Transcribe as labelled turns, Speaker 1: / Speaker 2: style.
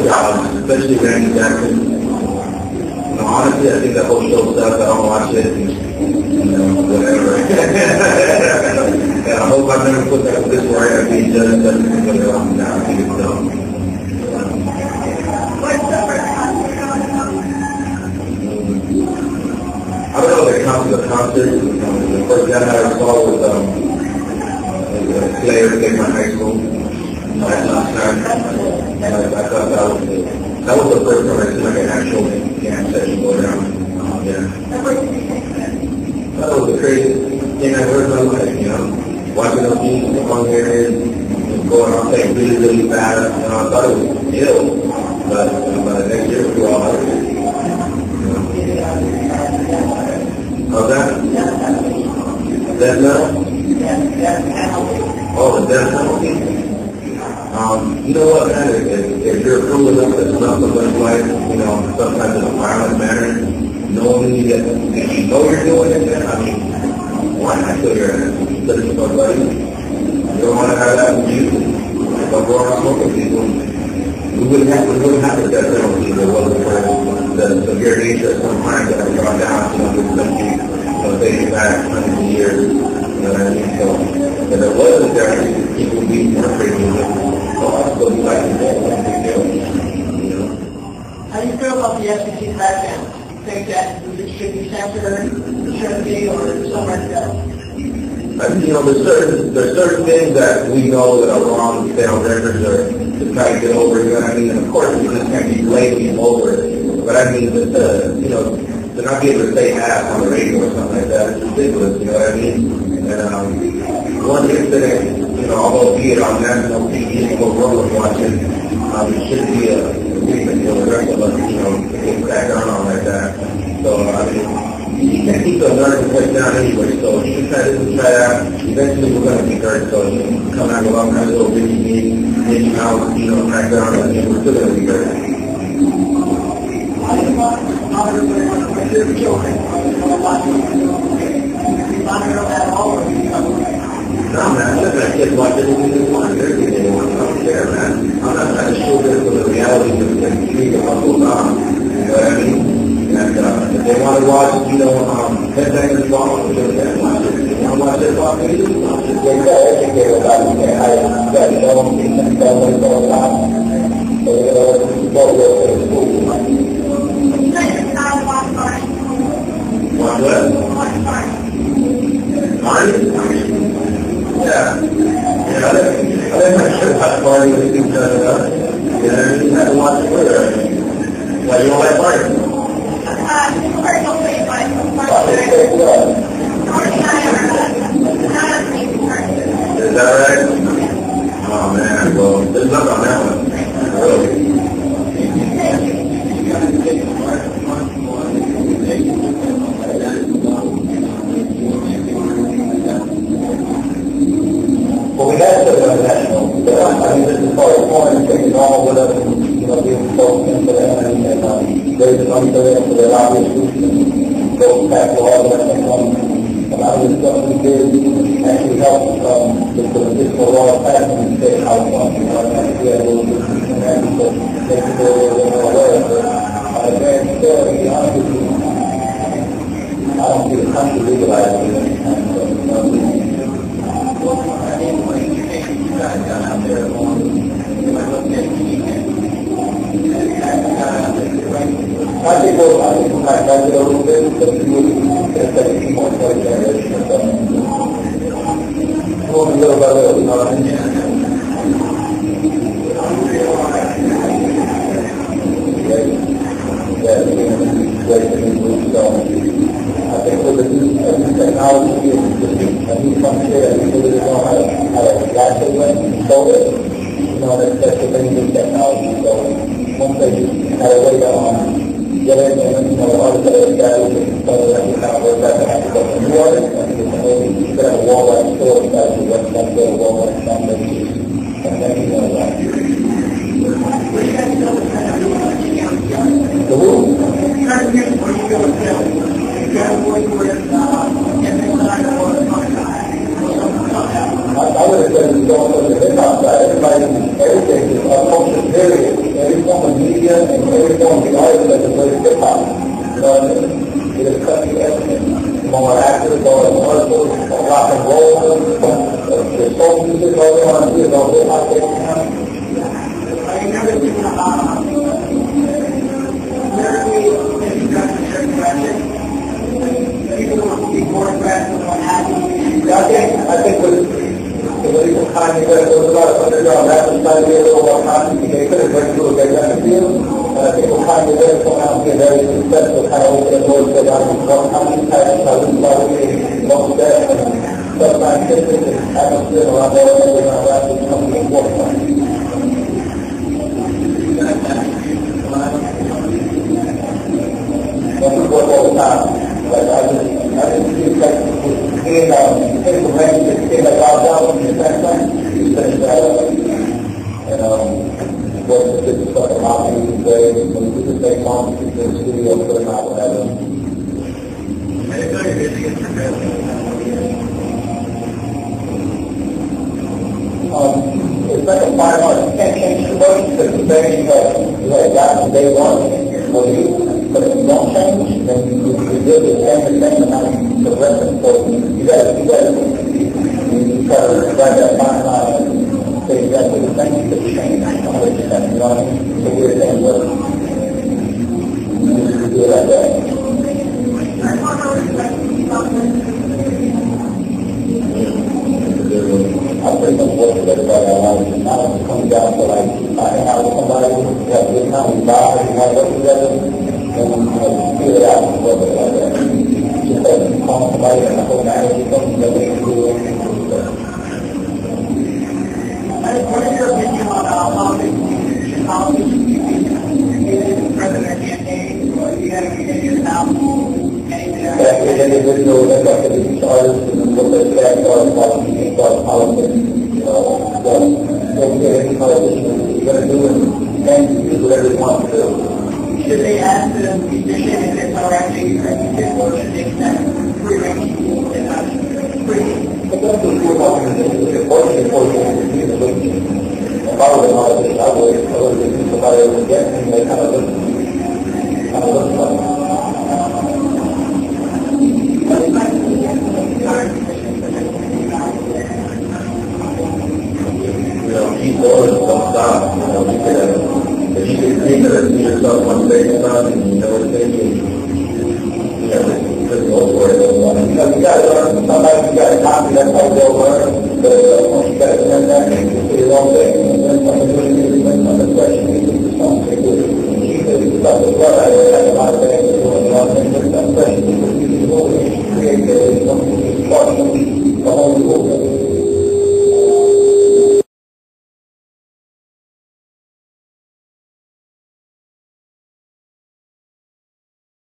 Speaker 1: jobs, especially Randy Jackson. You know, honestly, I think that whole show sucks. I don't watch it. Whatever. And I hope I never put that this where I have to be judged that because I'm down. I think it's dumb. I don't know if it counts as a concert. The first time I ever saw was Slayer came to my high school. Last time. I thought that was the first time I seen like an actual jam session go down. Yeah. That was the craziest thing I've heard in my life, you know. Watching those people come on here and going on playing really, really fast. You know, I thought it was ill. But by the next year, we were all out of it. How's that? Death metal? Oh, the death penalty? You know what, man? If you're cool enough to snuff someone's life, you know, sometimes in a violent manner, knowing that if you know you're doing it, then, I mean, why not kill your ass? Instead of somebody, you don't want to have that with you. Don't go around smoking people. We wouldn't have the death penalty if it wasn't for the severe nature of some crimes that have gone down, you know, this country, dating back hundreds of years. You know what I mean? So, if it wasn't there, people would be more crazy with it. So, I'd still be like, yeah, that's a big deal. You know?
Speaker 2: How do you feel about the FCC crackdown? Think that it should be censored, shouldn't be, or somewhere to go?
Speaker 1: You know, there's certain things that we know that are wrong, stay on records or to try to get over, you know what I mean? And of course, you just can't be blaming over it. But I mean, you know, to not be able to say ass on the radio or something like that, it's ridiculous, you know what I mean? And one incident, you know, although be it on national TV, the whole world was watching, it shouldn't be a reason for the rest of us, you know, to get cracked down on like that. So, I mean, you can't keep the American voice down anyway, so you can try that. Eventually we're going to be heard, so you can come out with all kinds of little Mickey Mouse, you know, crack down, and we're still going to be heard. No, man, I'm just going to kids watch everything they want, everything they want. I don't care, man. I'm not trying to show them the reality of the street of what goes on. You know what I mean? And if they want to watch, you know, Headbangers Ball, they'll watch it. If they want to watch it, watch it. They got educated about it. I got no things that go on. So they're going to go to school. Watch what? Marty? Yeah. Yeah, I didn't make sure about Marty was too cut up. You know, you had to watch it with her. Why you don't like Marty? Is that right? Oh man, well, there's nothing on that one. Really. Well, we have to go national. I mean, this is part of foreign taking all with us, you know, being close into them and raising money for them for their obvious reasons. Goes back to all that and a lot of the stuff we did actually helped with the additional law passing and say how it's going, you know, and we had a little bit of that, so make sure they're a little more aware of it. And still, to be honest with you, I don't see the country legalizing it anytime soon, you know. I think we might back it a little bit, but we would take a few more generations or something. Little by little, you know what I mean? I think with the new technology and the new frontier, people that know how to adapt it and control it, you know, that's the thing with technology. So once they had a way to get in and, you know, artists that are established and so that you kind of work out to have to go to new artists, I think it's amazing. You could have a worldwide store inside your website, go to worldwide standards, and then you know that. The who? I would have said it's going to the hip-hop side. Everything is a culture period. every form of media and every form of the arts that is very hip-hop. You know what I mean? It is cutting everything. More actors, more commercials, more rock and roll, there's soul music, all they want to do is all hip-hop.
Speaker 2: I remember thinking about lyrically, if you got a certain direction, people will be more aggressive on what happens.
Speaker 1: I think with the Kanye West, there was a lot of underground rappers trying to be a little more conscious. They couldn't break through their gun field. And I think with Kanye West coming out and being very successful, kind of opening doors to a lot of more conscious types, how we probably most that and sub-scientific and atmosphere around there, underground rappers coming to the forefront. That's what work all the time. Like I just feel like in Pennsylvania, just came like our album in the same thing. You finish that up. And work with different stuff in my music days. When we just make songs, people in the studio, put them out, whatever. It's like a fine art. You can't change too much because the thing you had got from day one. But if you don't change, then you do the same thing and not progressing. So you try to grab that fine line and say exactly the thing that you change. You know what I mean? It's a weird thing, but you just do it like that. I pretty much work with everybody I like. Now it's coming down to like, I hang out with somebody, we have a good time, we vibe, we want to work together. And feel it out and work it like that. Just like call somebody and the whole marriage is something that they can do.
Speaker 2: What is your opinion on politics? Politics, the president campaign, or you got to get your house?
Speaker 1: That's the individual that got to be artists and what their facts are about politics. You know, don't get any politician. You're going to do it and you do whatever you want to do.
Speaker 2: Should they ask the musician if it's all right to use music, or should they accept free range and not free?
Speaker 1: But that's what you're talking about. It's important for you to be the music. If I were an artist, I would be somebody who would get me, they kind of look funny. You know, keep going, don't stop. You know, if you can think that you yourself one day in time and you never think it, you know, just go for it. You know, you got to learn from somebody, you got to copy, that's how they'll learn. But once you got to send that, you can do your own thing. And then something really good, you make another question, you can do something good. Keep it, you got to learn. I have a lot of things to do, and a lot of things that question, you can do, create something, the whole movement.